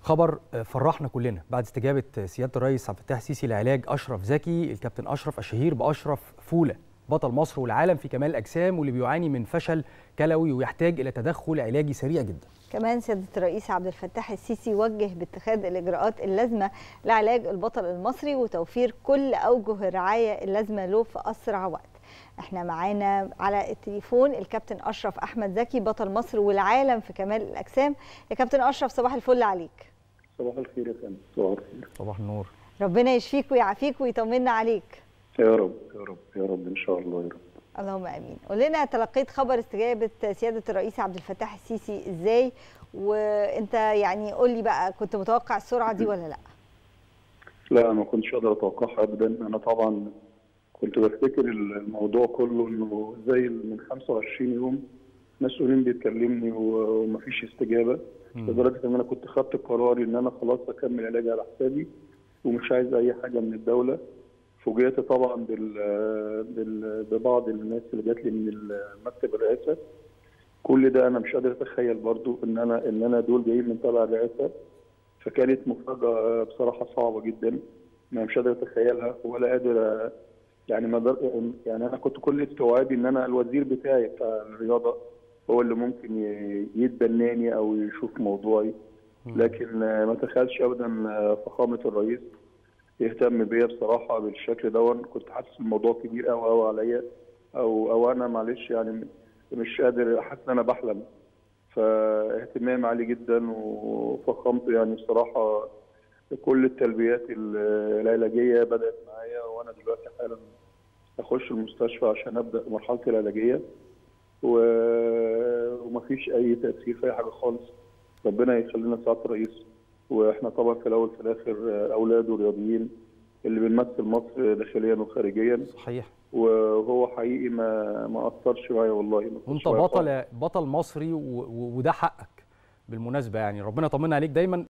خبر فرحنا كلنا بعد استجابة سيادة الرئيس عبد الفتاح السيسي لعلاج أشرف زكي، الكابتن أشرف الشهير بأشرف فولة، بطل مصر والعالم في كمال الأجسام واللي بيعاني من فشل كلوي ويحتاج إلى تدخل علاجي سريع جدا. كمان سيادة الرئيس عبد الفتاح السيسي وجه باتخاذ الإجراءات اللازمة لعلاج البطل المصري وتوفير كل أوجه الرعاية اللازمة له في أسرع وقت. احنا معانا على التليفون الكابتن أشرف أحمد زكي، بطل مصر والعالم في كمال الأجسام. يا كابتن أشرف، صباح الفل عليك. صباح الخير يا فندم. صباح الخير. صباح النور. ربنا يشفيك ويعافيك ويطمنا عليك. يا رب يا رب يا رب ان شاء الله يا رب. اللهم امين. قول لنا، تلقيت خبر استجابه سياده الرئيس عبد الفتاح السيسي ازاي؟ وانت يعني قول لي بقى، كنت متوقع السرعه دي ولا لا؟ لا، ما كنتش اقدر اتوقعها ابدا. انا طبعا كنت بفتكر الموضوع كله انه زي من 25 يوم مسؤولين بيتكلمني ومفيش استجابه، لدرجه ان انا كنت خدت قراري ان انا خلاص اكمل علاجي على حسابي ومش عايز اي حاجه من الدوله. فوجئت طبعا ببعض الناس اللي جات لي من مكتب الرئاسه. كل ده انا مش قادر اتخيل برضو ان انا دول جايين من تبع الرئاسه. فكانت مفاجاه بصراحه صعبه جدا، انا مش قادر اتخيلها ولا قادر يعني انا كنت كل استوعابي ان انا الوزير بتاعي بتاع الرياضه هو اللي ممكن يتبناني او يشوف موضوعي، لكن ما اتخيلش ابدا فخامه الرئيس يهتم بيا بصراحه بالشكل ده. كنت حاسس الموضوع كبير قوي عليا، او انا معلش يعني مش قادر، حاسس ان انا بحلم. فاهتمام عالي جدا وفخامته يعني بصراحه. كل التلبيات العلاجيه بدات معايا، وانا دلوقتي حالا اخش المستشفى عشان ابدا مرحلتي العلاجيه ومفيش اي تاثير في اي حاجه خالص. ربنا يخلينا سعاده الرئيس، واحنا طبعا في الاول في الاخر اولاد ورياضيين اللي بنمثل مصر داخليا وخارجيا. صحيح. وهو حقيقي ما اثرش معايا والله. وانت بطل مصري وده حقك بالمناسبه، يعني ربنا يطمنا عليك دايما.